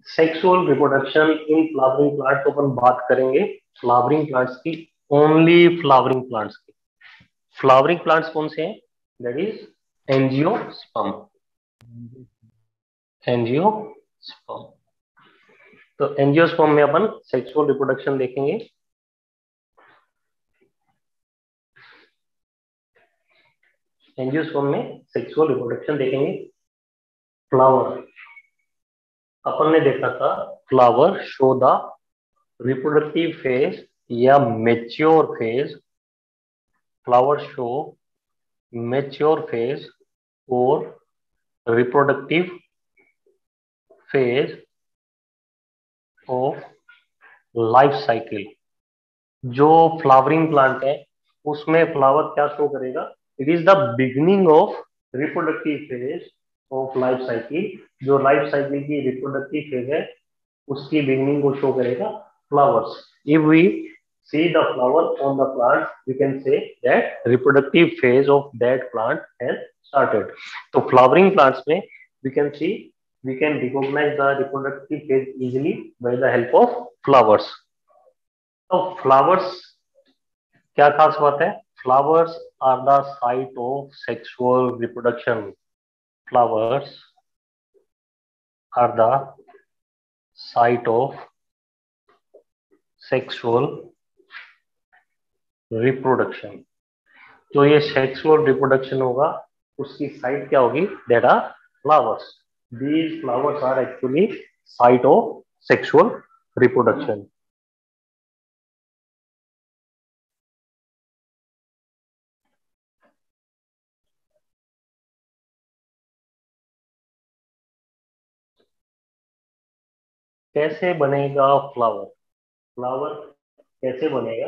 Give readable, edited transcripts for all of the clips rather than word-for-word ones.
Sexual reproduction in flowering plant, तो अपन बात करेंगे फ्लावरिंग प्लांट्स की, ओनली फ्लावरिंग प्लांट्स की। फ्लावरिंग प्लांट्स कौन से हैं? That is angiosperm. एंजियोस्पर्म, तो एंजियोस्पर्म में अपन सेक्सुअल रिप्रोडक्शन देखेंगे। एंजियोस्पर्म में सेक्सुअल रिप्रोडक्शन देखेंगे। फ्लावर, अपन ने देखा था flower show the reproductive phase या mature phase, flower show mature phase और reproductive phase of life cycle. जो फ्लावरिंग प्लांट है उसमें फ्लावर क्या शो करेगा? It is the beginning of reproductive phase of life cycle. जो लाइफ साइकिल की reproductive phase है उसकी बिगिनिंग को शो करेगा flowers. If we see the flower on the plant, we can say that reproductive phase of that plant has started. तो flowering plants में we can see, we can recognize the reproductive phase easily by the help of flowers. तो flowers क्या खास बात है? Flowers are the site of sexual reproduction. Flowers are the site of sexual reproduction. जो ये sexual reproduction होगा उसकी site क्या होगी? That are flowers. These flowers are actually site of sexual reproduction. कैसे बनेगा फ्लावर? फ्लावर कैसे बनेगा?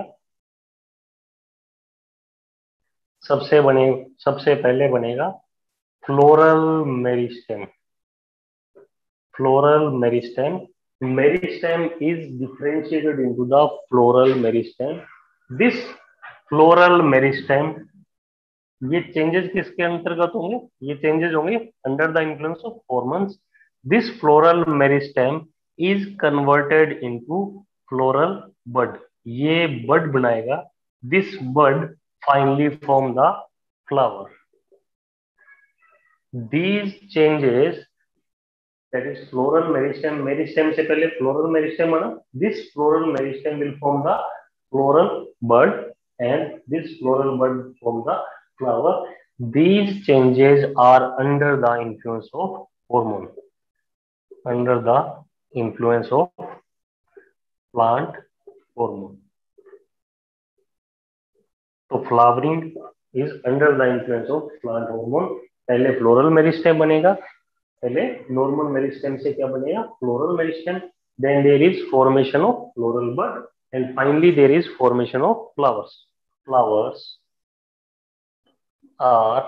सबसे पहले बनेगा floral meristem. Floral meristem, meristem is differentiated into the floral meristem. This floral meristem, ये चेंजेस किसके अंतर्गत होंगे? ये चेंजेस होंगे under the influence of hormones. This floral meristem is converted into floral bud. ये बड बनाएगा। This bud finally form the flower. These changes, that is floral meristem, meristem से पहले फ्लोरल मेरिस्टेम बना। This floral meristem will form the floral bud and this floral bud form the flower. These changes are under the influence of hormone, under the influence of plant hormone. तो flowering is under the influence of plant hormone. पहले floral meristem बनेगा, पहले normal meristem से क्या बनेगा? Floral meristem. Then there is formation of floral bud and finally there is formation of flowers. Flowers are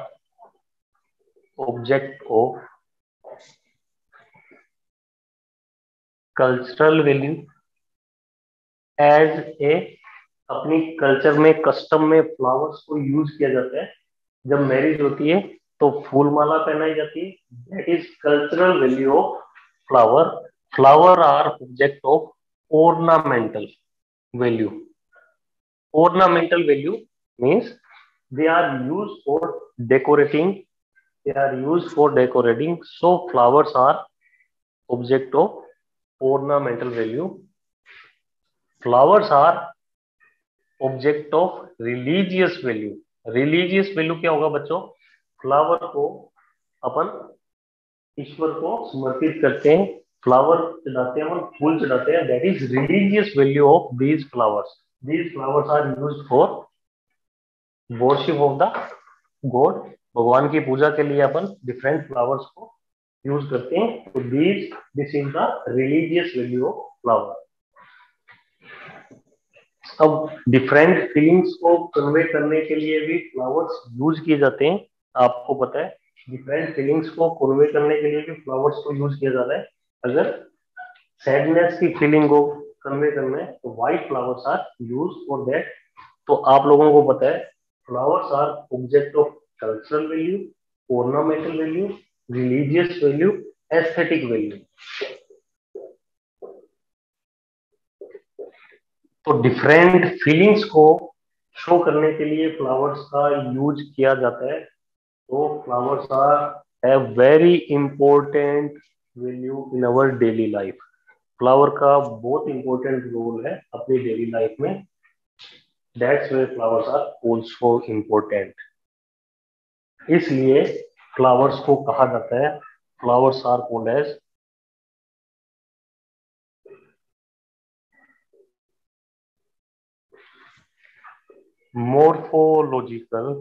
object of cultural value as a, अपनी culture में, custom में flowers को use किया जाता है। जब मैरिज होती है तो फूल माला पहनाई जाती है। That is cultural value of flower. Flower are object of ornamental value. Ornamental value means they are used for decorating. They are used for decorating. So flowers are object of ornamental value. Flowers are object of religious value. Religious value क्या होगा बच्चों? Flower को अपन ईश्वर को समर्पित करते हैं, flower चढ़ाते हैं, अपन फूल चढ़ाते हैं। That is religious value of these flowers. These flowers are used for worship of the god. भगवान की पूजा के लिए अपन डिफरेंट फ्लावर्स को यूज करते हैं। तो this is the religious value of flower. अब डिफरेंट फीलिंग्स को कन्वे करने के लिए भी फ्लावर्स यूज किए जाते हैं। आपको पता है डिफरेंट फीलिंग्स को कन्वे करने के लिए भी फ्लावर्स को यूज किया जाता है। अगर सैडनेस की फीलिंग को कन्वे करना है तो white flowers are use for that. तो आप लोगों को पता है flowers are object of cultural value, ornamental value, religious value, aesthetic value. तो डिफरेंट फीलिंग्स को शो करने के लिए फ्लावर्स का यूज किया जाता है। तो flowers are have very important value in our daily life. Flower का बहुत इंपॉर्टेंट रोल है अपनी डेली लाइफ में। That's way flowers are also important. इसलिए फ्लावर्स को कहा जाता है, flowers are called as morphological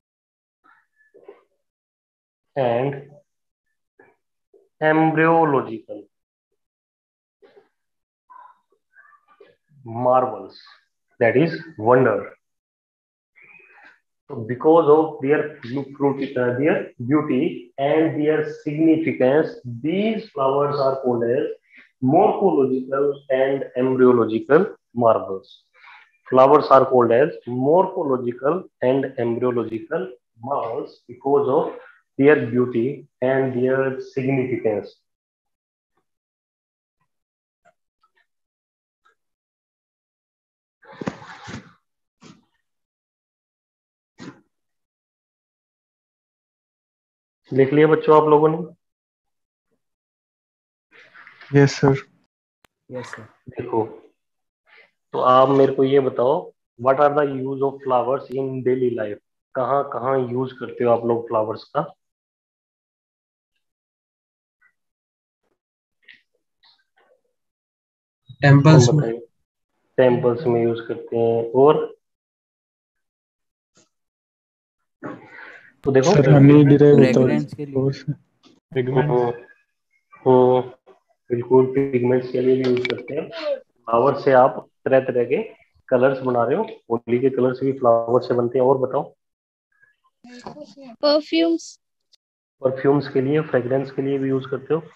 and embryological marvels, that is wonder. So because of their their beauty and their significance, these flowers are called as morphological and embryological marvels. Flowers are called as morphological and embryological marvels because of their beauty and their significance. लिख लिया बच्चों आप लोगों ने? Yes sir. Yes sir. देखो, तो आप मेरे को ये बताओ, what are the use of flowers in daily life? कहाँ कहाँ यूज करते हो आप लोग फ्लावर्स का? टेम्पल्स में। बताइए। टेम्पल्स में यूज करते हैं, और तो देखो सर हनी डिराइव होता है फ्रेग्रेंस के लिए। फ्लावर से। पिगमेंट। हम्म, बिल्कुल पिगमेंट्स के लिए भी यूज करते हैं। फ्लावर से आप तरह तरह के कलर्स बना रहे हो, होली के कलर्स भी फ्लावर से बनते हैं। और बताओ। परफ्यूम्स। परफ्यूम्स के लिए, फ्रेग्रेंस के लिए भी यूज करते हो।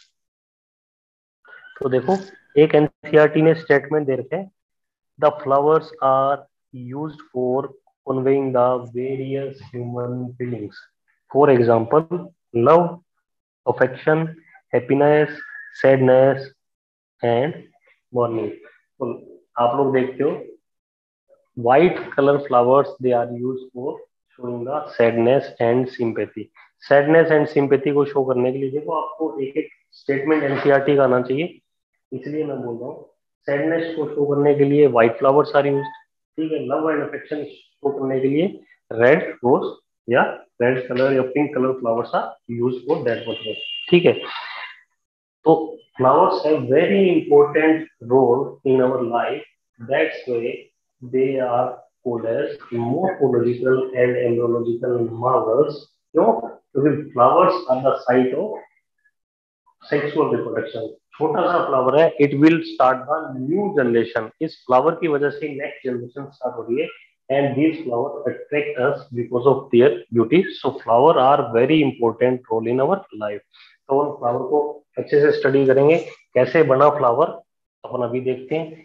तो देखो, एक एनसीईआरटी ने स्टेटमेंट दे रखे हैं, the flowers are used for conveying the various human feelings, for example love, affection, happiness, sadness and mourning. तो आप लोग देखते हो, white color flowers, they are used for showing the sadness and sympathy. Sadness and sympathy को show करने के लिए देखो, आपको एक एक स्टेटमेंट एनसीईआरटी का आना चाहिए, इसलिए मैं बोल रहा हूँ। सैडनेस को शो करने के लिए व्हाइट फ्लावर्स आर यूज्ड, ठीक है। लव एंड अफेक्शन शो करने के लिए रेड रोज या रेड कलर या pink colour flowers are used for that purpose, ठीक है। तो flowers have very important role in our life. That's why they are called as morphological and embryological marvels. क्यों? क्योंकि flowers are the site of sexual reproduction. छोटा सा flower है, it will start the new generation. इस flower की वजह से next generation start हो रही है, and these flower attract us because of their beauty. So flower are very important role in our life. तो उन फ्लावर को अच्छे से स्टडी करेंगे, कैसे बना फ्लावर अपन अभी देखते हैं।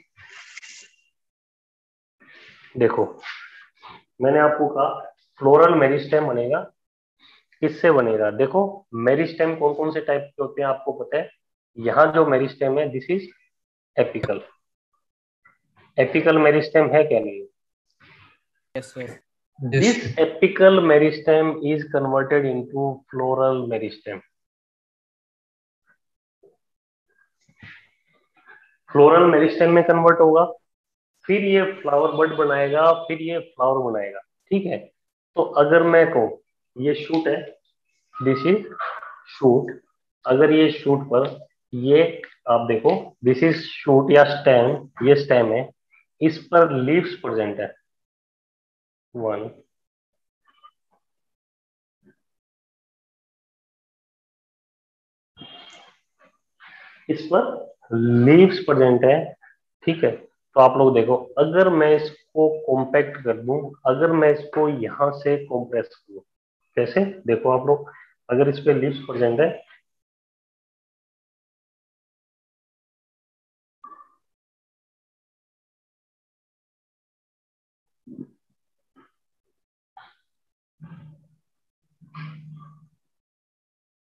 देखो, मैंने आपको कहा फ्लोरल मेरिस्टेम बनेगा। किससे बनेगा? देखो, मेरिस्टेम कौन कौन से टाइप के होते हैं आपको पता है। यहाँ जो मेरिस्टेम है, this is apical. Apical meristem है क्या? नहीं। Yes sir. This apical meristem is converted into floral meristem. Floral meristem में कन्वर्ट होगा, फिर ये फ्लावर बड बनाएगा, फिर ये फ्लावर बनाएगा, ठीक है। तो अगर मैं कहूँ ये शूट है, दिस इज शूट। अगर ये शूट पर ये आप देखो, दिस इज शूट या स्टेम, ये स्टेम है, इस पर लीव्स प्रेजेंट है, वन, इस पर लीव्स प्रेजेंट है, ठीक है। तो आप लोग देखो, अगर मैं इसको कॉम्पैक्ट कर दूं, अगर मैं इसको यहां से कॉम्प्रेस करूं, कैसे? देखो आप लोग, अगर इस पे लीव्स प्रेजेंट है,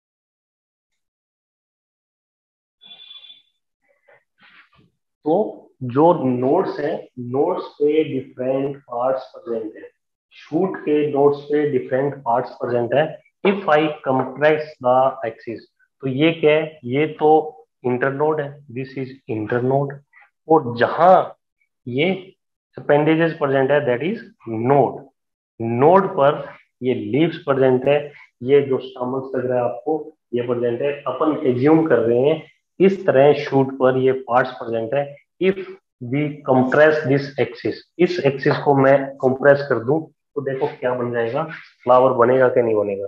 तो जो नोड्स हैं, नोड्स पे डिफरेंट पार्ट्स प्रेजेंट है, शूट के नोड्स पे डिफरेंट पार्ट्स प्रेजेंट है। If I compress the axis, तो ये क्या है, ये तो इंटरनोड है, दिस इज इंटरनोड। और जहां ये अपेंडेजेस प्रेजेंट है दैट इज नोड। नोड पर ये लीव्स प्रेजेंट है, ये जो स्टैमेंस लग रहा है आपको ये प्रेजेंट है। अपन एज्यूम कर रहे हैं इस तरह शूट पर ये पार्ट्स प्रेजेंट है। If we compress this axis, इस एक्सिस को मैं कंप्रेस कर दूं तो देखो क्या बन जाएगा, फ्लावर बनेगा कि नहीं बनेगा।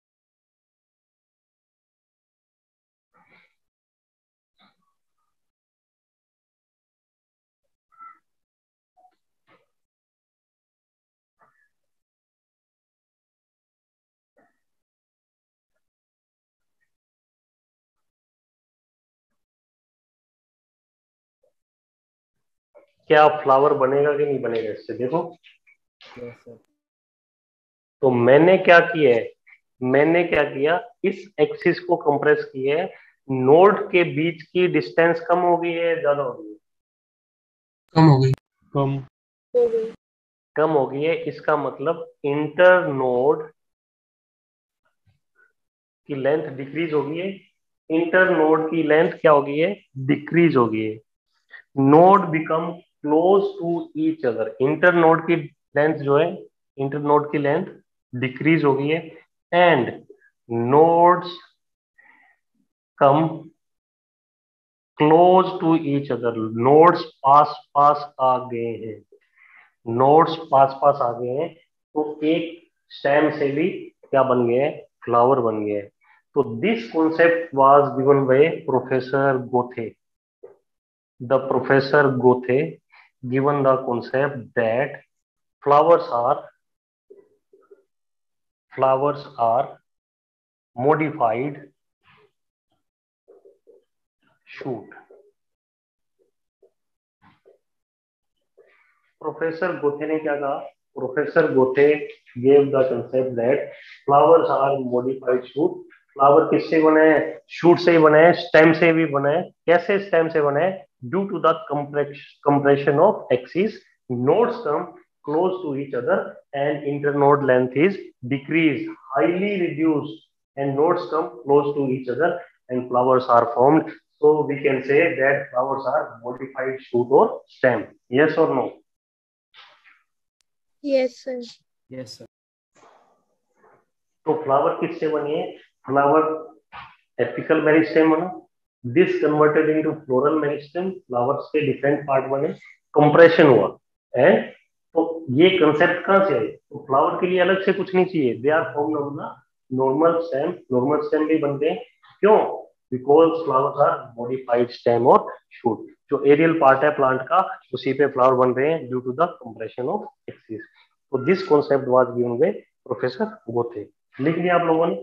क्या फ्लावर बनेगा कि नहीं बनेगा इससे, देखो। Yes, sir. तो मैंने क्या किया है, मैंने क्या किया, इस एक्सिस को कंप्रेस किया है। नोड के बीच की डिस्टेंस कम हो गई है, ज्यादा हो गई है? कम हो गई। कम। कम हो गई है। इसका मतलब इंटर नोड की लेंथ डिक्रीज हो गई है। इंटर नोड की लेंथ क्या हो गई है, डिक्रीज हो गई है। Node become close to each other, internode की लेंथ जो है, इंटर नोड की लेंथ डिक्रीज हो गई है। And nodes come close to each other, nodes पास पास आ गए हैं, नोड्स पास पास आ गए हैं। तो एक स्टेम से भी क्या बन गए हैं, फ्लावर बन गए हैं। तो this concept was given by professor Goethe. The professor Goethe given the concept that flowers are modified shoot। Professor Goethe ने क्या कहा, professor Goethe gave the concept that flowers are modified shoot. Flower किससे बने हैं, shoot से ही बने हैं, stem से भी बने हैं। कैसे स्टेम से बने हैं, due to the compression of axis, nodes come close to each other and internode length is decreased, highly reduced, and nodes come close to each other and flowers are formed. So we can say that flowers are modified shoot or stem. Yes or no? Yes, sir. Yes, sir. तो flower किससे बनी है, flower apical meristem बना, this converted into floral meristem, flowers के different part बने, compression हुआ है। तो ये कंसेप्ट कहां से आए, तो फ्लावर के लिए अलग से कुछ नहीं चाहिए, they are formed on the normal stem. Normal stem भी बनते हैं, क्यों, because flowers are modified stem और शूट। जो एरियल पार्ट है प्लांट का उसी पे फ्लावर बन रहे हैं due to the compression of axis. तो this concept was given by professor Goethe. लिख लिया आप लोगों ने।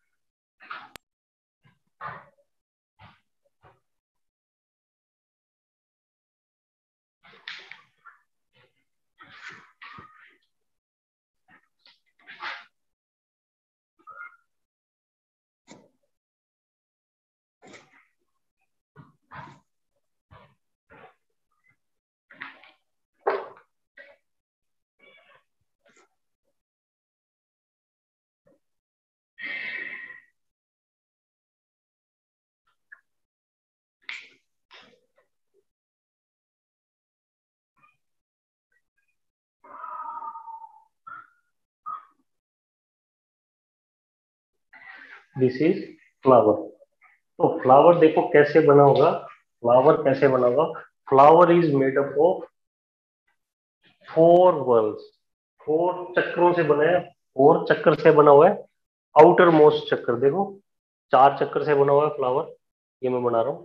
This is flower. तो फ्लावर देखो कैसे बना होगा, फ्लावर कैसे बना होगा, flower is made up of 4 whorls, 4 चक्रों से बना है, 4 चक्कर से बना हुआ है। आउटर मोस्ट चक्कर देखो, 4 चक्कर से बना हुआ है फ्लावर, ये मैं बना रहा हूं।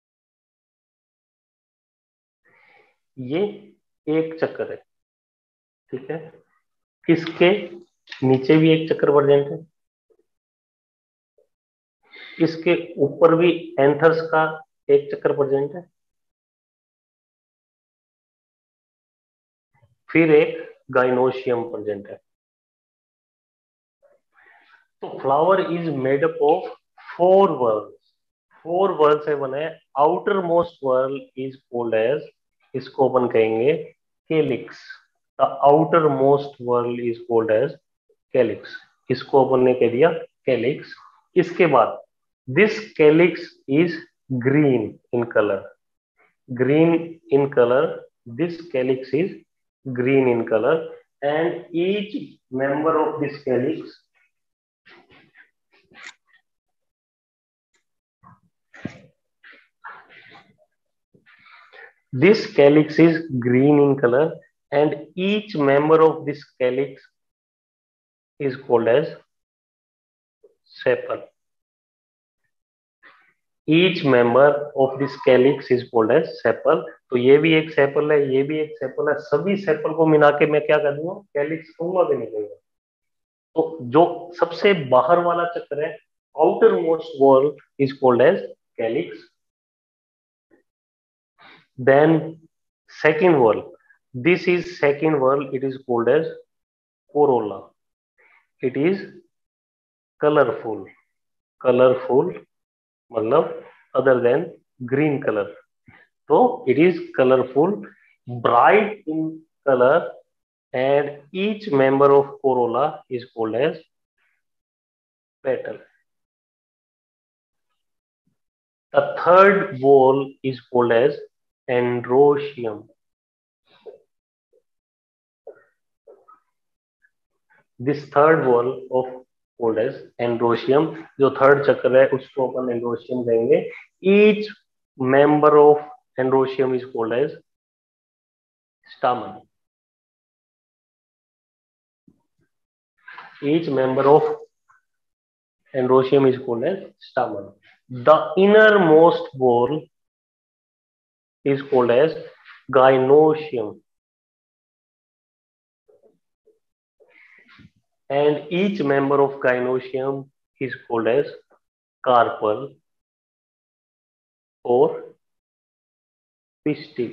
ये एक चक्कर है, ठीक है। इसके नीचे भी एक चक्कर प्रेजेंट है, इसके ऊपर भी एंथर्स का एक चक्कर प्रेजेंट है, फिर एक गाइनोशियम प्रेजेंट है। तो flower is made up of 4 whorls, 4 whorl से बने। Outermost whorl is called as इसको अपन कहेंगे calyx. The outermost whorl is called as calyx. इसको अपन ने कह दिया कैलिक्स। इसके बाद this calyx is green in colour. green in color, this calyx is green in color, and each member of this calyx is green in color, and each member of this calyx is called as sepal. Each member of this calyx is called as sepal. तो ये भी एक sepal है, ये भी एक sepal है, सभी सेपल को मिला के मैं क्या कर दूंगा, कैलिक्स कहूंगा कि नहीं कहूंगा। तो जो सबसे बाहर वाला चक्र है, outermost whorl is called as calyx. Then second whorl, this is second whorl, it is called as corolla. It is colourful. Colourful मतलब अदर देन ग्रीन कलर। तो it is colourful, bright in colour, and each member of corolla is called as petal. The third wall is called as androecium. This third wall of called as androecium. जो third चक्र है उसको अपन androecium कहेंगे। Each member of androecium is called as stamen. Each member of androecium is called as stamen. The innermost wall is called as gynoecium, and each member of gynoecium is called as carpel or pistil.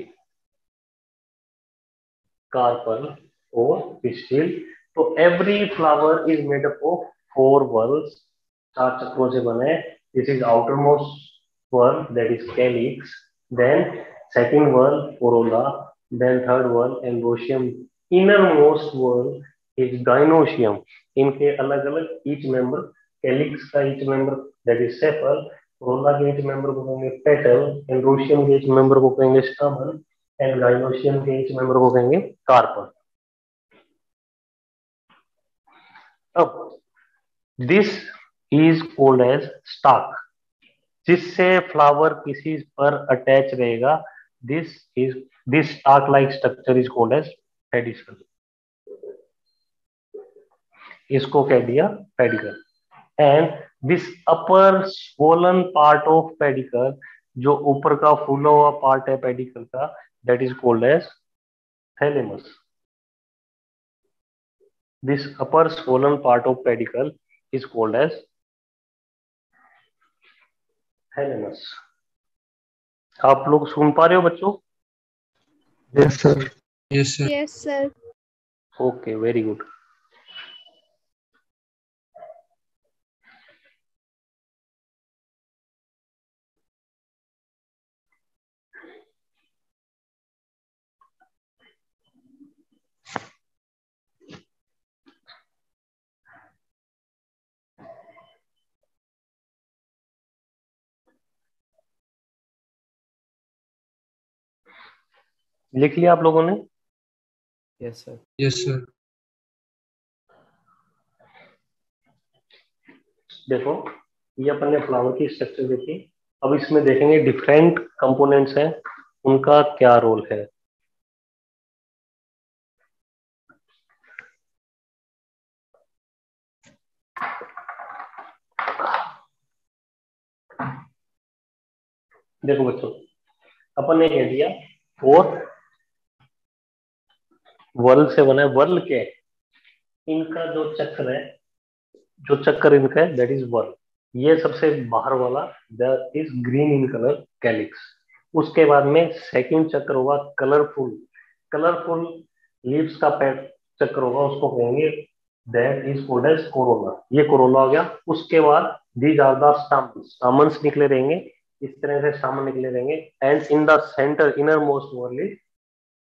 Carpel or pistil. तो every flower is made up of 4 whorls. 4 चक्रों से बने। This is outermost whorl, that is calyx. Then second whorl corolla. Then third whorl androecium. Innermost whorl is gynoecium. इनके अलग अलग each member, calyx का each member that is sepal, corolla के each member को कहेंगे petal, androecium के each member को कहेंगे stamen, एंड gynoecium के each member को कहेंगे carpel. अब this is called as stalk. जिससे फ्लावर किसी पर अटैच रहेगा, this stalk like structure is called as pedicel. इसको कह दिया pedicel. And this upper swollen part of pedicel, जो ऊपर का फूला हुआ पार्ट है पेडिकल का, that is called as thalamus. This upper swollen part of pedicle is called as thalamus. आप लोग सुन पा रहे हो बच्चों? Yes sir. Yes sir. Yes, sir. Okay, very good. लिख लिया आप लोगों ने? Yes, sir. Yes sir. देखो, ये अपन ने फ्लावर की स्ट्रक्चर देखी। अब इसमें देखेंगे डिफरेंट कंपोनेंट्स हैं, उनका क्या रोल है। देखो बच्चों, अपन ने कह दिया 4 वर्ल से बना है। वर्ल के इनका जो चक्र है, जो चक्कर इनका है, दैट इज वर्ल। ये सबसे बाहर वाला, that is green in colour calyx. उसके बाद में सेकंड चक्र होगा कलरफुल। कलरफुल लीव्स का चक्र होगा, उसको कहेंगे that is called as corolla. ये कोरोला हो गया। उसके बाद these are the stamens. Stamens निकले रहेंगे, इस तरह से स्टामन निकले रहेंगे। And in the centre, innermost whorl is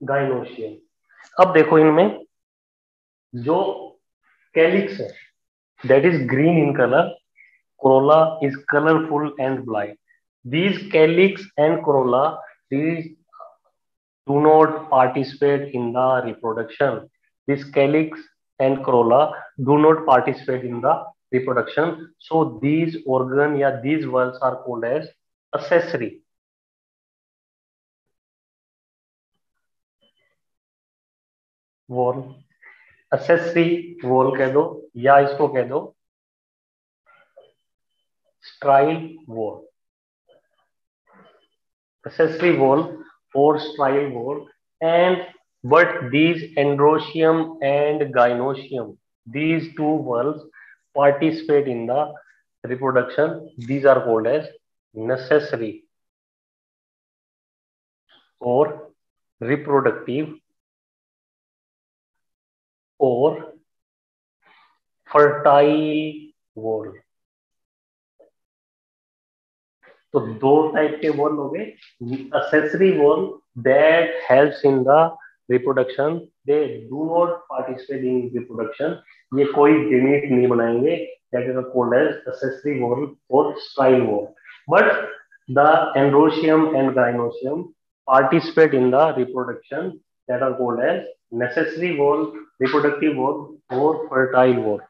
gynoecium. अब देखो इनमें जो कैलिक्स है that is green in colour, corolla is colorful and bright. These calyx and corolla, these do not participate in the reproduction. These calyx and corolla do not participate in the reproduction. So these organ या these valves are called as accessory. Whorl, accessory whorl कह दो या इसको कह दो sterile whorl, accessory wall or strile wall. And but these androecium and gynoecium, these two walls participate in the reproduction. These are called as necessary or reproductive or fertile wall. तो दो type के wall हो गए, accessory wall that helps in the reproduction, they do not participate in reproduction, ये कोई gamete नहीं बनाएंगे, that is called as accessory wall or style wall. But the androecium and gynoecium participate in the reproduction, that are called as necessary wall, reproductive wall or fertile wall.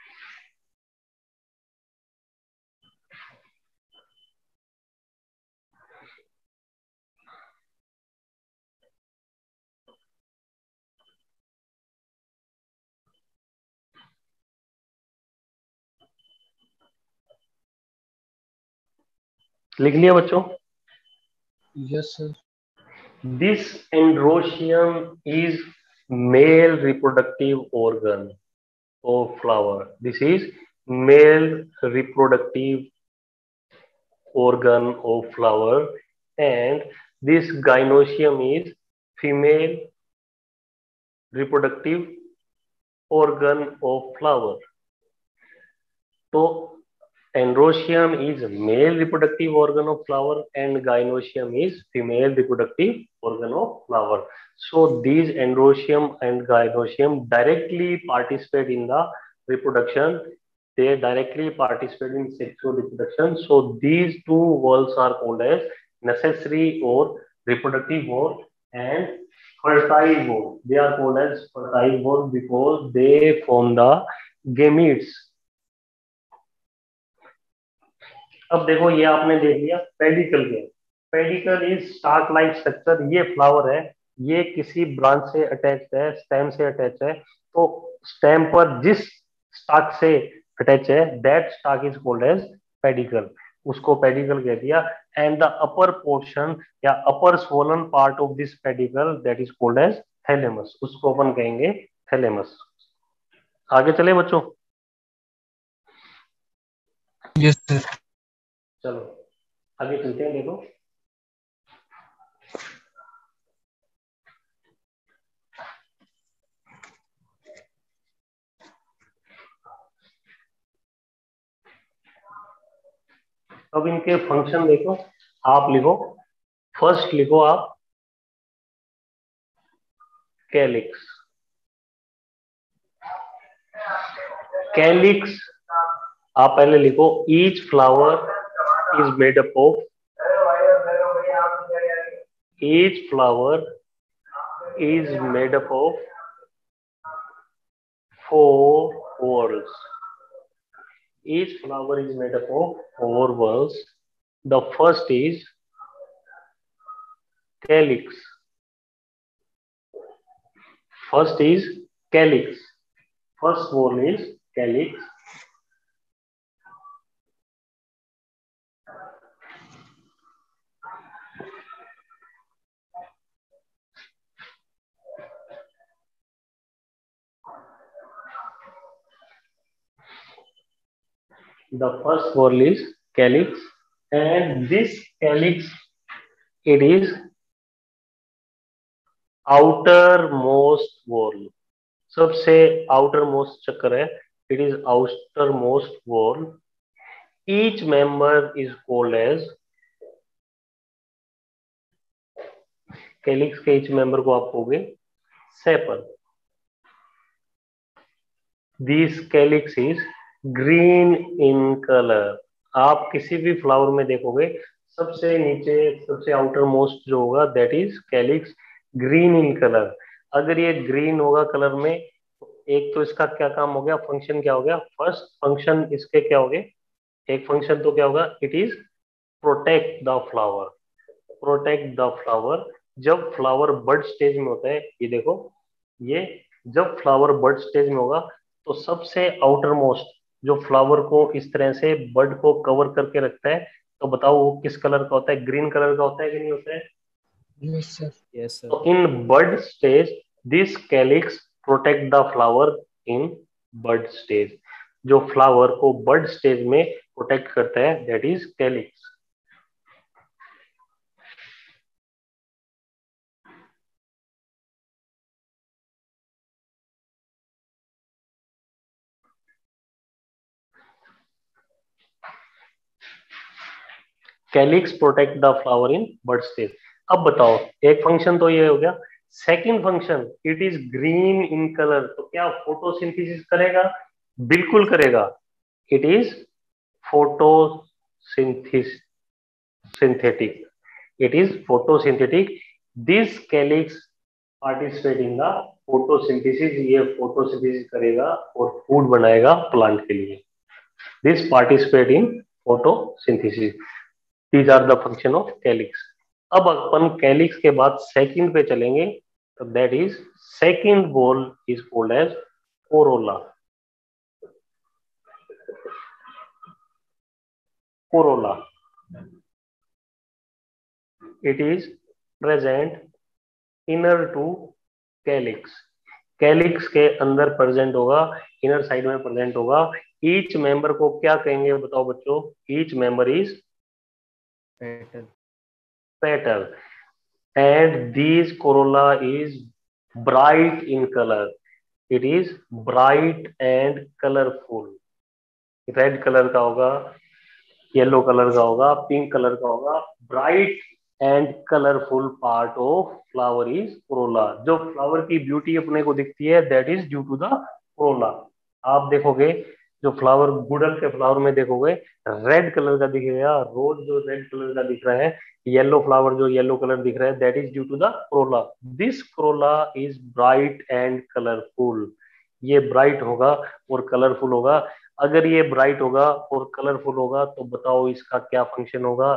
लिख लिया बच्चों? Yes, sir. This androecium is male reproductive organ of flower. This is male reproductive organ of flower, and this gynoecium is female reproductive organ of flower. So androecium is male reproductive organ of flower and gynoecium is female reproductive organ of flower. So these androecium and gynoecium directly participate in the reproduction. They directly participate in sexual reproduction. So these two walls are called as necessary or reproductive wall and fertile wall. They are called as fertile wall because they form the gametes. अब देखो ये आपने देख लिया pedicel के, pedicel is stalk like structure, ये flower है, ये किसी ब्रांच से अटैच है, स्टेम से अटैच है, तो स्टेम पर जिस स्टार्क से अटैच है that stalk is called as pedicel, उसको पेडिकल कह दिया। एंड द अपर पोर्शन या upper swollen part of this pedicel that is called as thalamus, उसको अपन कहेंगे थैलेमस। आगे चले बच्चों? Yes, sir. चलो आगे चलते हैं। देखो अब इनके फंक्शन देखो, आप लिखो, फर्स्ट लिखो आप कैलिक्स। कैलिक्स आप पहले लिखो, each flower is made up of, each flower is made up of 4 whorls. Each flower is made up of 4 whorls. The first is calyx. First is calyx. First whorl is calyx. The first whorl is calyx, and this calyx, it is outermost whorl, सबसे outermost चक्कर है, it is outermost whorl. Each member is called as calyx के each member को आप कहोगे sepal. This calyx is green in colour. आप किसी भी फ्लावर में देखोगे सबसे नीचे सबसे आउटर मोस्ट जो होगा that is calyx green in colour. अगर ये ग्रीन होगा कलर में, एक तो इसका क्या काम हो गया, फंक्शन क्या हो गया, फर्स्ट फंक्शन इसके क्या हो गए, एक फंक्शन तो क्या होगा, it is protect the flower. Protect the flower. जब फ्लावर बड स्टेज में होता है, ये देखो, ये जब फ्लावर बड स्टेज में होगा तो सबसे आउटर मोस्ट जो फ्लावर को इस तरह से बड को कवर करके रखता है, तो बताओ वो किस कलर का होता है, ग्रीन कलर का होता है कि नहीं होता है? Yes, sir. Yes, sir. तो in bud stage this calyx protect the flower in bud stage. जो फ्लावर को बड स्टेज में प्रोटेक्ट करता है that is calyx. Calyx protect the flower in bud stage. अब बताओ, एक फंक्शन तो ये हो गया, second function it is green in colour, तो क्या फोटोसिंथेसिस करेगा? बिल्कुल करेगा। It is photosynthesis synthetic. It is photosynthetic. This calyx participate in the photosynthesis. ये फोटोसिंथेसिस करेगा और फूड बनाएगा प्लांट के लिए। This participate in photosynthesis. These are the function of calyx. अब अपन कैलिक्स के बाद सेकंड पे चलेंगे, तो that is second whorl is called as corolla. Corolla, it is present inner to calyx. Calyx के अंदर प्रेजेंट होगा, इनर साइड में प्रेजेंट होगा। ईच मेंबर को क्या कहेंगे बताओ बच्चों? Each member is Petal. Petal. and these corolla is bright in color. It is bright and colorful. Red colour का होगा, येलो कलर का होगा, पिंक कलर का होगा। Bright and colourful part of flower is corolla. जो flower की beauty अपने को दिखती है that is due to the corolla. आप देखोगे जो फ्लावर, गुड़हल के फ्लावर में देखोगे रेड कलर का दिखेगा, रोज जो रेड कलर का दिख रहा है, येलो फ्लावर जो येलो कलर दिख रहा है, that is due to the corolla. This corolla is bright and colourful. ये ब्राइट होगा और कलरफुल होगा। अगर ये ब्राइट होगा और कलरफुल होगा तो बताओ इसका क्या फंक्शन होगा?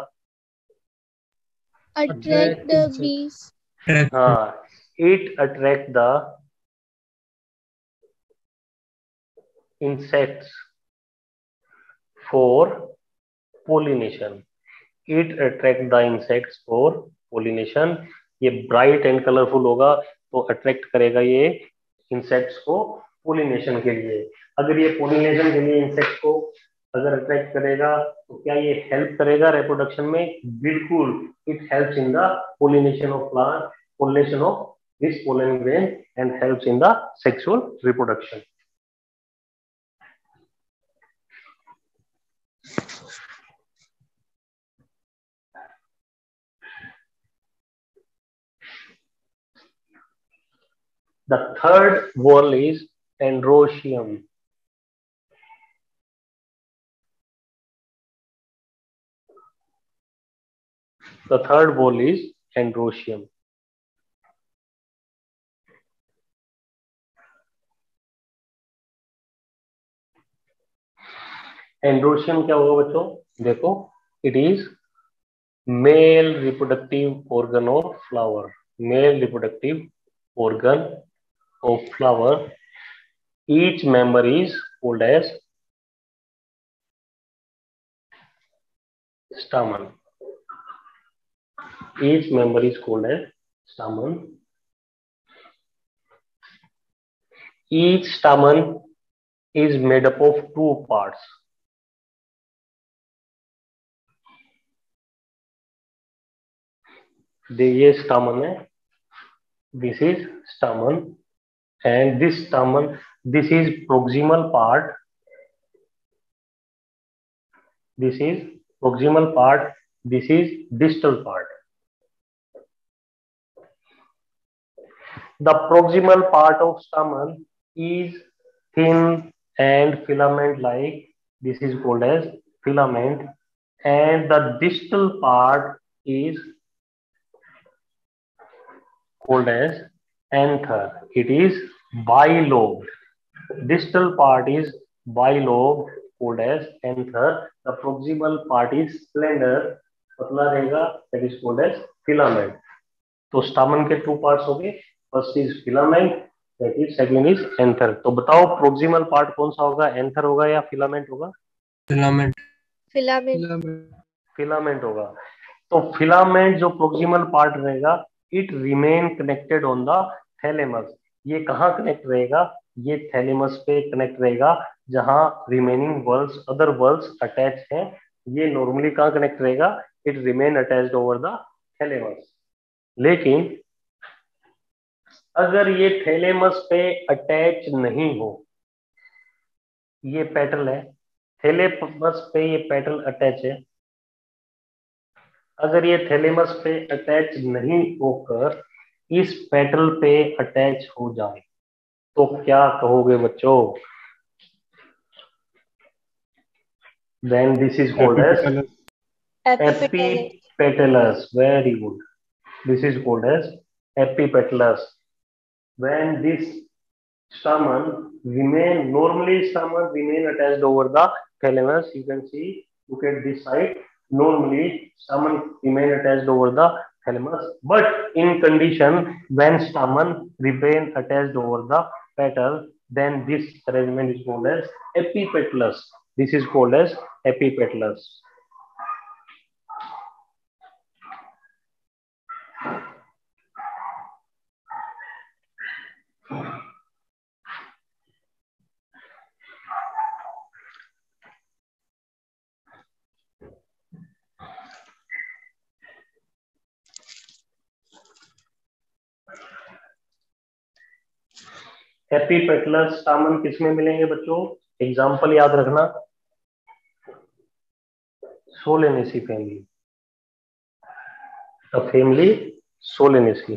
Attract the bees. हाँ, it attract the insects for pollination. It attract the insects for pollination. ये ब्राइट एंड कलरफुल होगा तो अट्रैक्ट करेगा ये इंसेक्ट्स को पोलिनेशन के लिए। अगर ये पोलिनेशन के लिए इंसेक्ट को अगर अट्रैक्ट करेगा तो क्या ये हेल्प करेगा रिप्रोडक्शन में? बिल्कुल। It helps in the pollination of plant, pollination of this pollen grain and helps in the sexual reproduction. The third whorl is androecium. The third whorl is androecium. Androecium क्या होगा बच्चों? देखो, it is male reproductive organ of flower. Male reproductive organ of flower. Each member is called as stamen. Each member is called as stamen. Each stamen is made up of two parts. ये stamen है, this is stamen, and this stamen, this is proximal part, this is proximal part, this is distal part. The proximal part of stamen is thin and filament like. This is called as filament, and the distal part is called as anther. It is bilobed. Distal part is bilobed, called as anther. The proximal part is slender, पतला रहेगा, that is called as filament. तो स्टामन के to parts हो गए, first is filament, that is second is anther. तो बताओ proximal part कौन सा होगा, एंथर होगा या फिलामेंट होगा? फिलामेंट. फिलामेंट होगा. तो फिलामेंट जो प्रोक्सिमल पार्ट रहेगा, it remain connected on the thalamus. ये कहाँ कनेक्ट रहेगा? ये थैलेमस पे कनेक्ट रहेगा, जहां remaining whorls, other whorls attach हैं. ये नॉर्मली कहाँ कनेक्ट रहेगा? It remain attached over the thalamus. लेकिन अगर ये थैलेमस पे अटैच नहीं हो, ये पेटल है, थैलेमस पे ये पेटल अटैच है, अगर ये थैलेमस पे अटैच नहीं होकर इस पेटल पे अटैच हो जाए तो क्या कहोगे बच्चों? Then this is called as epipetalous. Very good. This is called as epipetalous. when this stamen normally stamen remain attached over the thalamus. You can see, look at this side, normally stamen remain attached over the thalamus, but in condition when stamen remain attached over the petal, then this arrangement is called as epipetalous. This is called as epipetalous. Epipetalous stamen किसमें मिलेंगे बच्चों? Example याद रखना, Solanaceae family, family Solanaceae.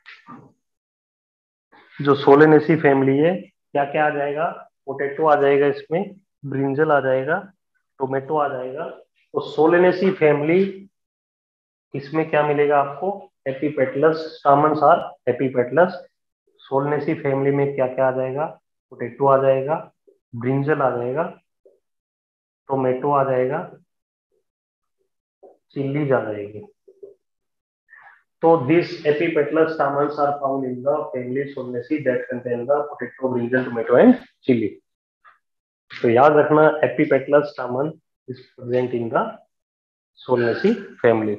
जो Solanaceae family है, क्या क्या आ जाएगा? पोटैटो आ जाएगा, इसमें ब्रिंजल आ जाएगा, टोमेटो आ जाएगा. तो सोलेनेसी फैमिली, इसमें क्या मिलेगा आपको? Epipetalous stamens are epipetalous. Solanaceae family में क्या क्या आ जाएगा? पोटैटो आ जाएगा, ब्रिंजल आ जाएगा, टोमेटो आ जाएगा, चिल्लीज आ जाएगी. So these epipetalous stamens are found in the family Solanaceae that contain the potato, brinjal, tomato and chili. तो याद रखना, epipetalous stamen is present in the Solanaceae family.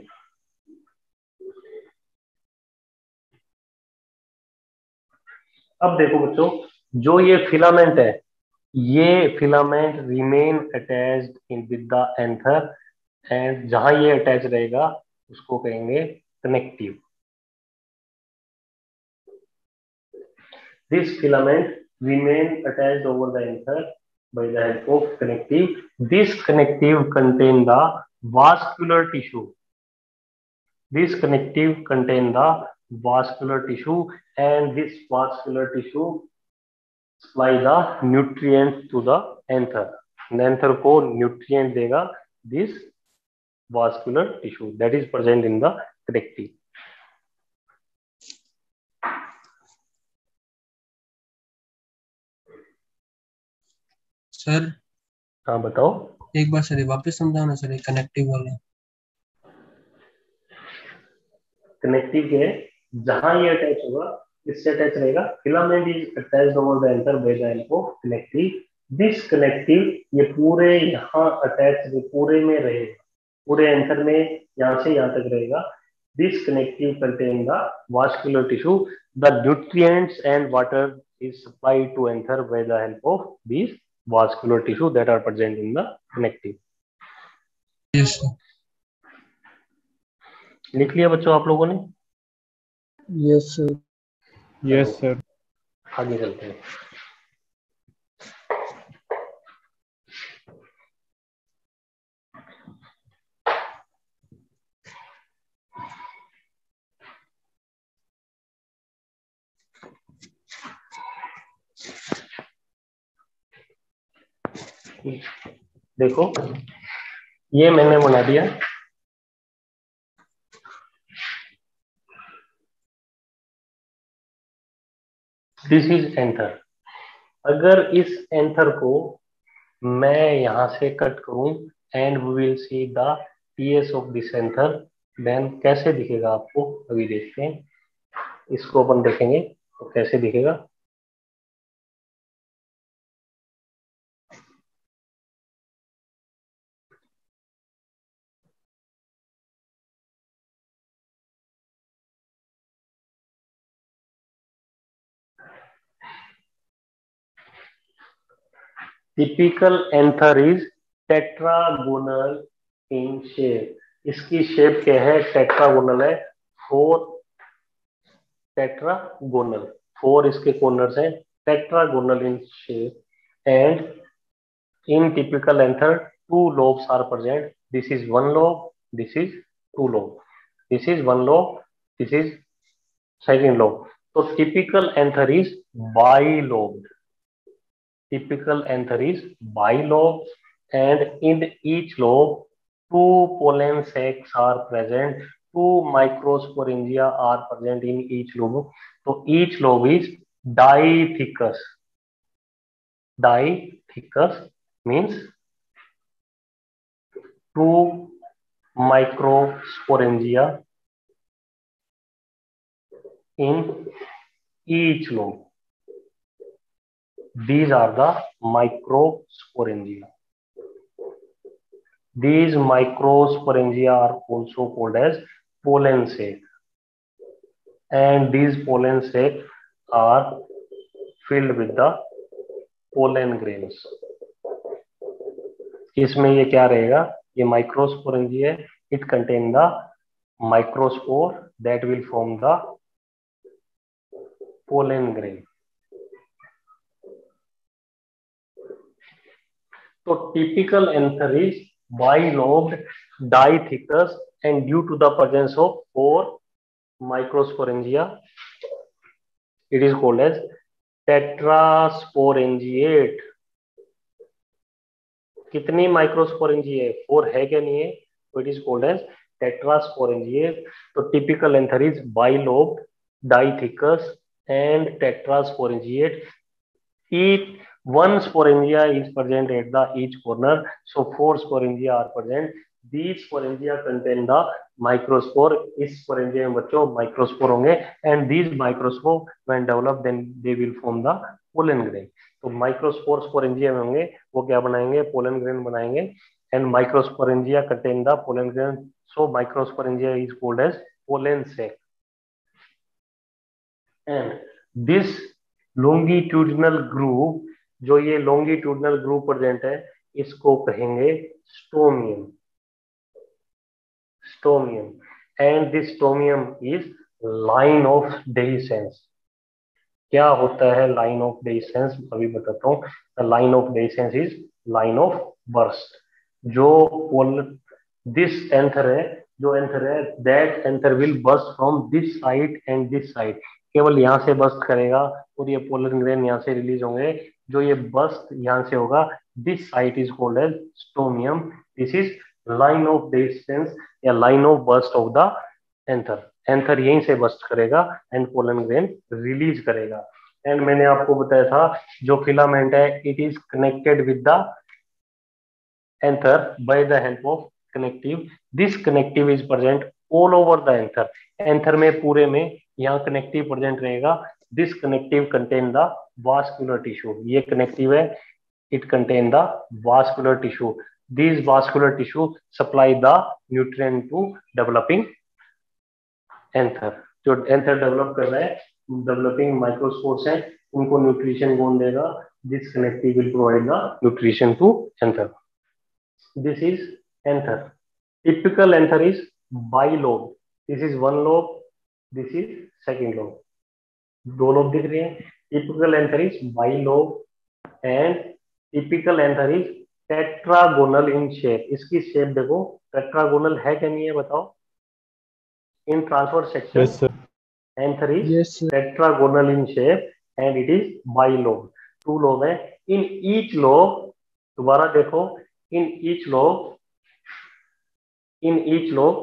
अब देखो बच्चों, जो ये फिलामेंट है, ये filament remain attached in with the anther, and जहां ये अटैच रहेगा उसको कहेंगे connective. This filament remain attached over the anther by the help of connective. This connective contain the vascular tissue. This connective contain the vascular tissue, and this vascular tissue supply the nutrients to the anther. Anther को nutrient देगा this vascular tissue that is present in the connective. Sir हाँ बताओ. एक बार sir वापस समझाओ ना sir, connective वाला. Connective के जहां ये अटैच होगा, इससे अटैच रहेगा. Filament is attached over the anther by the help of connective. This connective ये पूरे यहाँ अटैच, पूरे में रहेगा, पूरे एंथर में यहाँ से यहाँ तक रहेगा. This connective contain the vascular tissue. The nutrients and water is supplied to anther by the help of these vascular tissue that are present in the connective. Yes sir. लिख लिया बच्चों आप लोगों ने? Yes sir. Yes sir. आगे चलते हैं. देखो ये मैंने बना दिया, दिस इज एंथर। अगर इस एंथर को मैं यहां से कट करूं and we will see the PS of this anther, then कैसे दिखेगा आपको अभी देखते हैं। इसको अपन देखेंगे तो कैसे दिखेगा। Typical anther is tetragonal in shape. इसकी शेप क्या है? टेट्रागोनल है। फोर टेट्रागोनल, फोर इसके कॉर्नर्स हैं, tetragonal in shape. And in typical anther two lobes are present. This is one lobe, this is two lobe, this is one lobe, this is second lobe. So typical anther is bilobed. Typical anther is bilobed, and in each lobe two pollen sacs are present. Two microsporangia are present in each lobe. So each lobe is dithecous. Dithecous means two microsporangia in each lobe. These are the microsporangia. These microsporangia are also called as pollen sac, and these pollen sac are filled with the pollen grains. इसमें ये क्या रहेगा? ये microsporangia है. It contain the microspore that will form the pollen grain. So typical anther is bilobed, dithecous, and due to the presence of four microsporangia, it is called as tetrasporangiate. कितनी microsporangia है? Four है क्या? नहीं है. तो it is called as tetrasporangiate. तो typical anther is bilobed, dithecous, and tetrasporangiate. Each one sporangia is present at the each corner, so four sporangia are present. These sporangia contain the microspore. इस sporangia में बच्चों microspore होंगे, and these microspore when developed then they will form the pollen grain. तो microspore sporangia में होंगे, वो क्या बनाएंगे? pollen grain बनाएंगे. And microsporangia contain the pollen grain, so microsporangia is called as pollen sac. And this longitudinal groove, जो ये longitudinal groove present है, इसको कहेंगे stomium. Stomium. And this stomium is line of dehiscence. क्या होता है line of dehiscence? अभी बताता हूँ. The line of dehiscence is line of burst. जो दिस एंथर है, जो एंथर है, that anther will burst from this side and this side. केवल यहाँ से बर्स्ट करेगा और ये पोलन ग्रेन यहाँ से रिलीज होंगे. जो ये बर्स्ट यहाँ से होगा, this site is called as stomium. This is line of dehiscence या line of burst of the anther. Anther यहीं से बर्स्ट करेगा एंड पोलन ग्रेन रिलीज करेगा. एंड मैंने आपको बताया था जो फिलामेंट है, it is connected with the anther by the help of connective. This connective is present all over the anther. Anther में पूरे में यहाँ कनेक्टिव प्रेजेंट रहेगा. This connective contain the vascular tissue. ये कनेक्टिव है, it contain the vascular tissue. This vascular tissue supply the nutrient to developing anther. जो anther develop कर रहा है, डेवलपिंग माइक्रोस्पोर्स है, उनको न्यूट्रिशन कौन देगा? This connective will provide the nutrition to anther. This is anther. Typical anther is bilobe. This is one lobe. This is second lobe. दो lobe दिख रहे हैं. Typical anther is bilobe, and typical anther is tetragonal in shape. इसकी shape देखो, tetragonal है क्या? नहीं है, बताओ. In transverse section, Yes, sir. anther is Yes, sir. tetragonal in shape, and it is bilobe. Two lobe है. In each lobe दोबारा देखो, in each lobe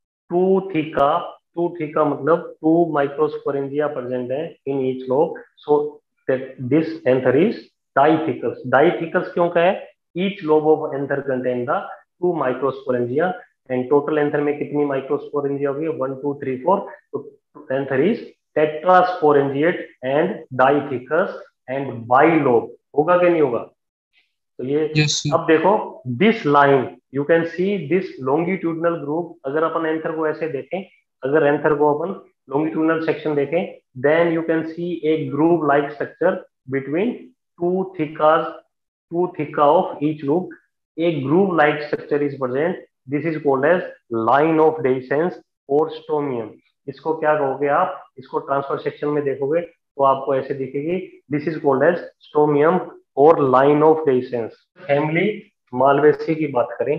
two theca मतलब 2 माइक्रोस्पोरेंजिया प्रेजेंट है in each lobe, so this anther is dithecous. Dithecous क्यों कहे? Each lobe of anther contain the 2 microsporangia, and total anther में कितनी microsporangia होगी? 1 2 3 4, तो anther is tetrasporangiate and dithecous and bilobe. होगा कि नहीं होगा? तो ये yes sir, अब देखो, this line you can see this longitudinal groove. अगर अपन एंथर को ऐसे देखें, अगर एंथर को अपन लॉन्गिट्यूडनल सेक्शन देखें, then you can see a groove like structure between two theca of each lobe. A groove like structure is present, this is called as line of dehiscence और stomium. इसको क्या कहोगे आप? इसको transfer section में देखोगे तो आपको ऐसे दिखेगी, this is called as stomium और line of dehiscence. Family Malvaceae की बात करें,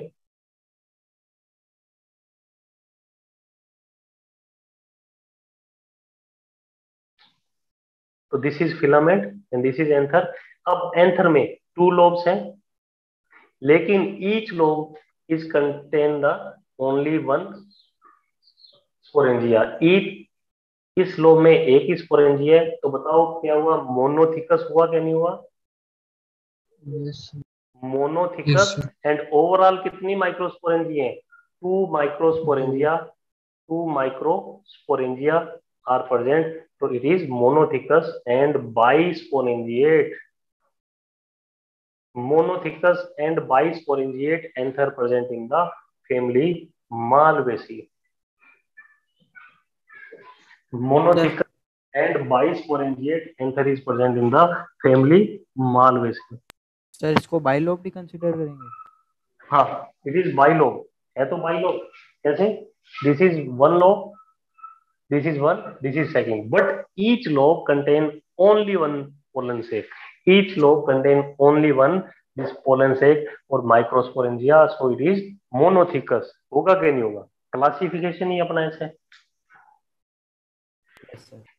तो this is filament and this is anther. अब एंथर में 2 लोब्स हैं, लेकिन each lobe is contain the only 1 sporangia. इस लोब में एक ही स्पोरेंजिया है, तो बताओ क्या हुआ? मोनोथिकस हुआ क्या नहीं हुआ? yes sir, yes monothecous. sir, and overall कितनी माइक्रोस्पोरेंजिया है? 2 दो, microsporangia. 2 microsporangia are present, so it is monothecous and bisporangiate. Monothecous and bisporangiate anther present in the family Malvaceae. Monothecous and bisporangiate anther is present in the family Malvaceae. सर इसको bilobe भी consider करेंगे? हाँ, it is bilobe, है तो bilobe. कैसे? This is one lobe, this is one, this is second, but each lobe contain only one pollen sac. Each lobe contain only one this pollen sac or microsporangia, so it is monothecous. होगा कि नहीं होगा? Classification ही अपना ऐसे। Yes sir.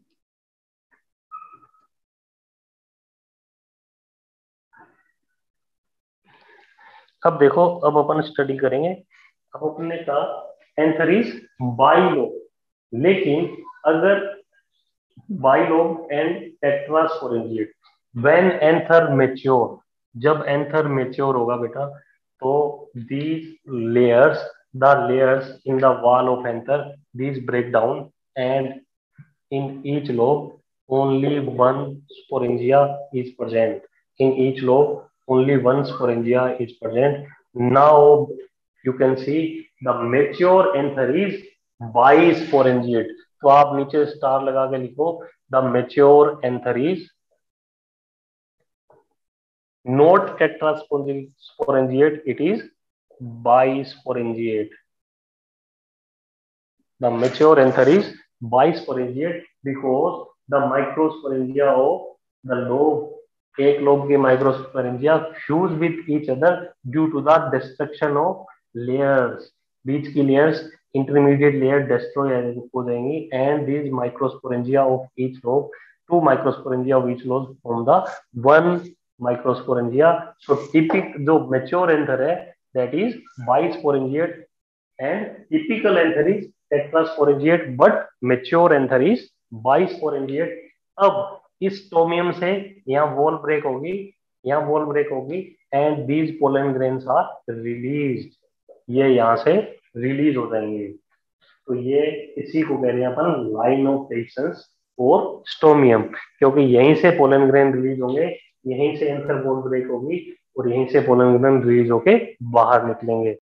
अब देखो, अब अपन स्टडी करेंगे। अब अपने का एंथर इज बाइलोब, लेकिन अगर bilobe and tetrasporangiate when anther mature, जब एंथर मैच्योर होगा बेटा, तो these layers the layers in the wall of anther these break down, and in each lobe only one sporangia is present. In each lobe only one sporangia is present. Now you can see the mature anther is bisporangiate. तो आप नीचे star लगा के लिखो, the mature anther is not tetrasporangiate, it is bisporangiate. The mature anther is bisporangiate because the microsporangia of the lobe, एक lobe के microsporangia fuse with each other due to the destruction of layers. बीच की layers, intermediate layer destroy हो जाएंगी, and this microsporangia of each lobe, 2 microsporangia of each lobe form the 1 microsporangia. So typical जो mature anther है that is bisporangiate, and typical anther is tetrasporangiate, but mature anther is bisporangiate. अब इस टोमियम से यहाँ wall break होगी, यहाँ wall break होगी, and these pollen grains are release, ये यहाँ से रिलीज हो जाएंगे। तो ये इसी को कह रहे हैं अपन लाइन ऑफ डेसेंस और स्टोमियम, क्योंकि यहीं से पोलन ग्रेन रिलीज होंगे, यहीं से एंथर वॉल ब्रेक होगी, और यहीं से पोलन ग्रेन रिलीज होके बाहर निकलेंगे।